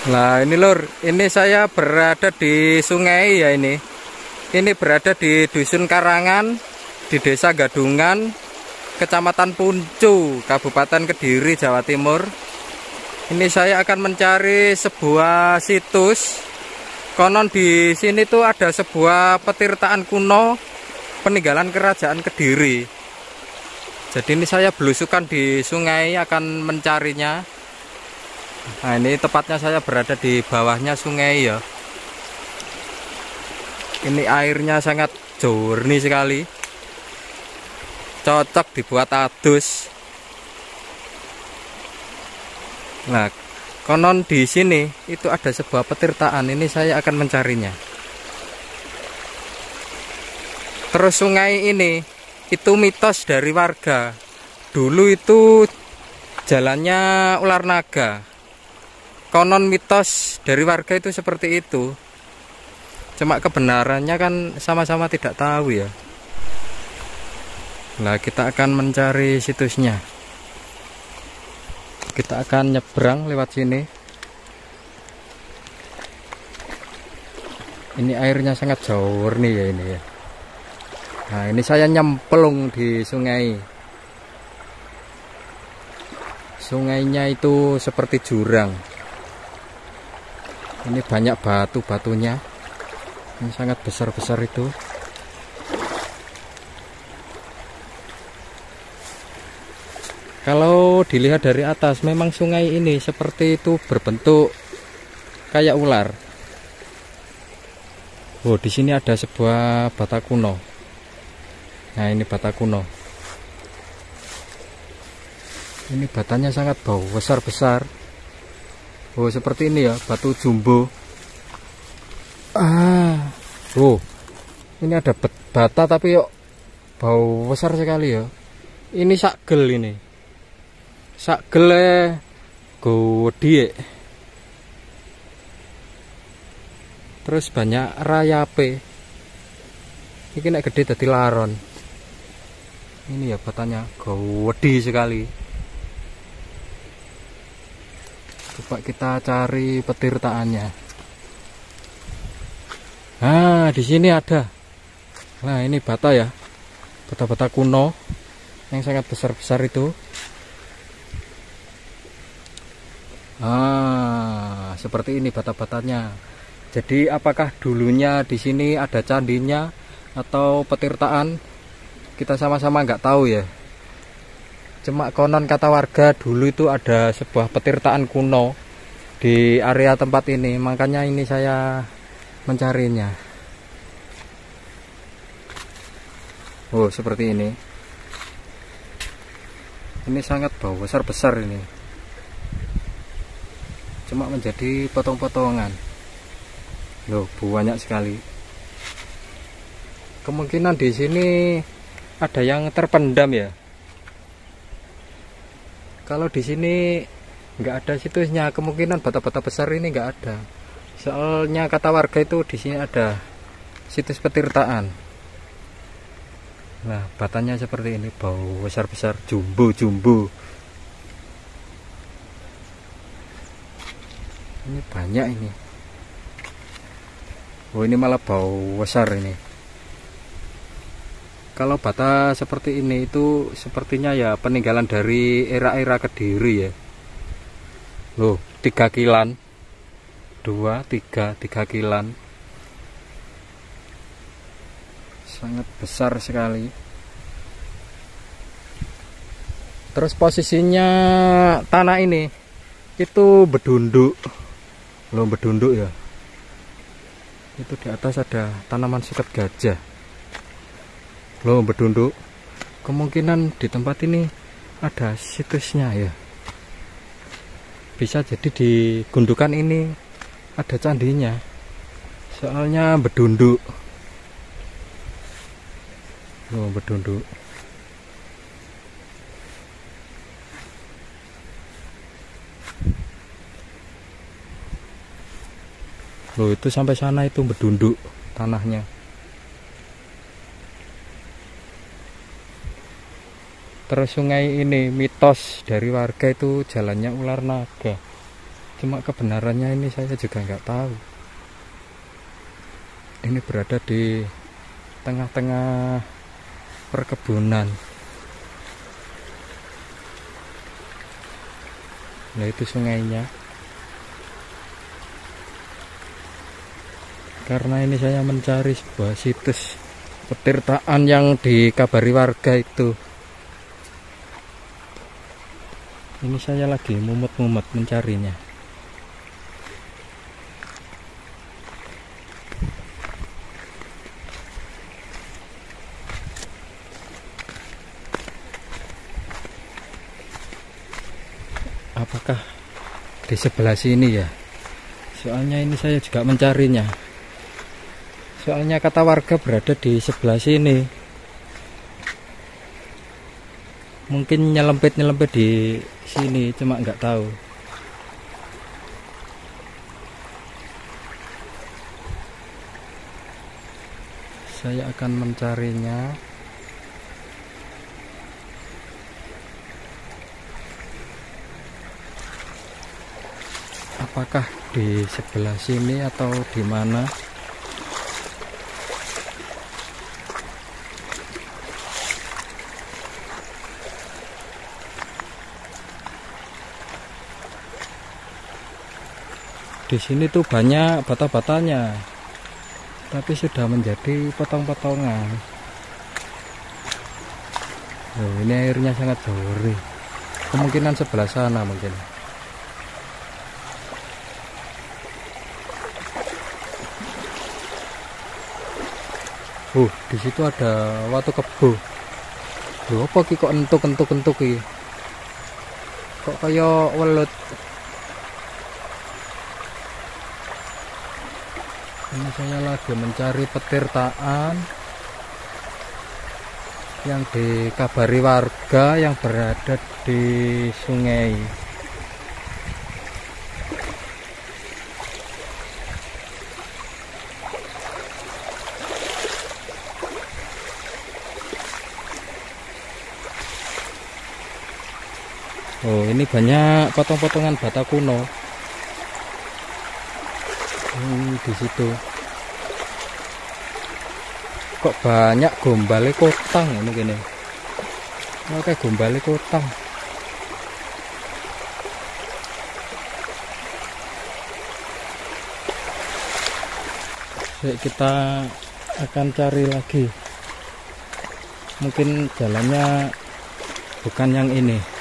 Nah ini lur, ini saya berada di sungai ya ini. Ini berada di Dusun Karangan, di Desa Gadungan, Kecamatan Puncu, Kabupaten Kediri, Jawa Timur. Ini saya akan mencari sebuah situs. Konon di sini tuh ada sebuah petirtaan kuno peninggalan Kerajaan Kediri. Jadi ini saya belusukan di sungai akan mencarinya. Nah ini tepatnya saya berada di bawahnya sungai ya. Ini airnya sangat jernih sekali. Cocok dibuat adus. Nah, konon di sini itu ada sebuah petirtaan. Ini saya akan mencarinya. Terus sungai ini itu mitos dari warga. Dulu itu jalannya ular naga. Konon mitos dari warga itu seperti itu. Cuma kebenarannya kan sama-sama tidak tahu ya. Nah, kita akan mencari situsnya. Kita akan nyebrang lewat sini. Ini airnya sangat jernih ya ini ya. Nah, ini saya nyemplung di sungai. Sungainya itu seperti jurang. Ini banyak batu-batunya. Ini sangat besar-besar itu. Kalau dilihat dari atas, memang sungai ini seperti itu berbentuk kayak ular. Oh, di sini ada sebuah bata kuno. Nah, ini bata kuno. Ini batanya sangat bau, besar-besar. Oh, seperti ini ya, batu jumbo. Oh, ini ada bata tapi yuk bau besar sekali ya. Ini sakgel ini. Sakgele gede. Terus banyak rayape. Ini nek gede dadi laron. Ini ya batanya gede sekali. Coba kita cari petirtaannya. Nah, di sini ada. Nah, ini bata ya. Bata-bata kuno yang sangat besar-besar itu. Seperti ini bata-batanya. Jadi apakah dulunya di sini ada candinya atau petirtaan? Kita sama-sama nggak tahu ya. Cuma konon kata warga dulu itu ada sebuah petirtaan kuno di area tempat ini. Makanya ini saya mencarinya. Oh, seperti ini. Ini sangat bau besar-besar ini. Cuma menjadi potong-potongan. Loh, banyak sekali. Kemungkinan di sini ada yang terpendam ya. Kalau di sini nggak ada situsnya, kemungkinan bata-bata besar ini nggak ada. Soalnya kata warga itu di sini ada situs petirtaan. Nah, batanya seperti ini, bau besar-besar, jumbo-jumbo. Ini banyak ini. Oh, ini malah bau besar ini. Kalau bata seperti ini itu sepertinya ya peninggalan dari era-era Kediri ya. Loh, 3 kilan. 3 kilan. Sangat besar sekali. Terus posisinya tanah ini itu bedunduk. Loh, bedunduk ya. Itu di atas ada tanaman suket gajah. Loh, bedunduk. Kemungkinan di tempat ini ada situsnya ya. Bisa jadi di gundukan ini ada candinya. Soalnya bedunduk. Oh, bedunduk. Loh, itu sampai sana itu bedunduk tanahnya. Terus sungai ini mitos dari warga itu jalannya ular naga. Cuma kebenarannya ini saya juga nggak tahu. Ini berada di tengah-tengah perkebunan. Nah, itu sungainya. Karena ini saya mencari sebuah situs petirtaan yang dikabari warga itu. Ini saya lagi mumet-mumet mencarinya. Apakah di sebelah sini ya? Soalnya ini saya juga mencarinya. Soalnya kata warga berada di sebelah sini. Mungkin nyelempit di sini, cuma nggak tahu. Saya akan mencarinya. Apakah di sebelah sini atau di mana? Di sini tuh banyak bata-batanya, tapi sudah menjadi potong-potongan. Oh, ini airnya sangat jernih. Kemungkinan sebelah sana mungkin. Di situ ada watu kebo. Loh, apa ki kok entuk ki? Kok kayak welut. Ini saya lagi mencari petirtaan yang dikabari warga yang berada di sungai. Oh, ini banyak potong-potongan bata kuno. Di situ kok banyak gombale kotang ini gini. Oke, gombale kotang. Yuk, kita akan cari lagi. Mungkin jalannya bukan yang ini.